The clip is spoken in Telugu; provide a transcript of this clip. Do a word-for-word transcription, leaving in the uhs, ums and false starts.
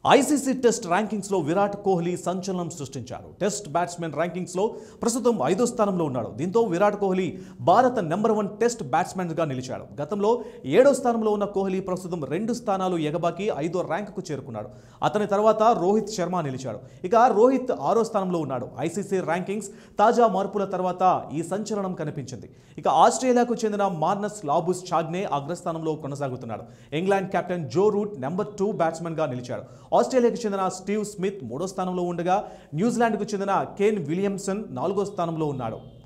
ఐసీసీ టెస్ట్ ర్యాంకింగ్స్లో విరాట్ కోహ్లీ సంచలనం సృష్టించారు. టెస్ట్ బ్యాట్స్మెన్ ర్యాంకింగ్స్లో ప్రస్తుతం ఐదో స్థానంలో ఉన్నాడు. దీంతో విరాట్ కోహ్లీ భారత నెంబర్ వన్ టెస్ట్ బ్యాట్స్మెన్గా నిలిచాడు. గతంలో ఏడో స్థానంలో ఉన్న కోహ్లీ ప్రస్తుతం రెండు స్థానాలు ఎగబాకి ఐదో ర్యాంకుకు చేరుకున్నాడు. అతని తర్వాత రోహిత్ శర్మ నిలిచాడు. ఇక రోహిత్ ఆరో స్థానంలో ఉన్నాడు. ఐసీసీ ర్యాంకింగ్స్ తాజా మార్పుల తర్వాత ఈ సంచలనం కనిపించింది. ఇక ఆస్ట్రేలియాకు చెందిన మార్నస్ లాబుస్ చాగ్నే అగ్రస్థానంలో కొనసాగుతున్నాడు. England captain Joe Root number two బ్యాట్స్మెన్గా నిలిచాడు. ఆస్ట్రేలియాకు చెందిన స్టీవ్ స్మిత్ మూడో స్థానంలో ఉండగా న్యూజిలాండ్కు చెందిన కేన్ విలియమ్సన్ నాలుగో స్థానంలో ఉన్నాడు.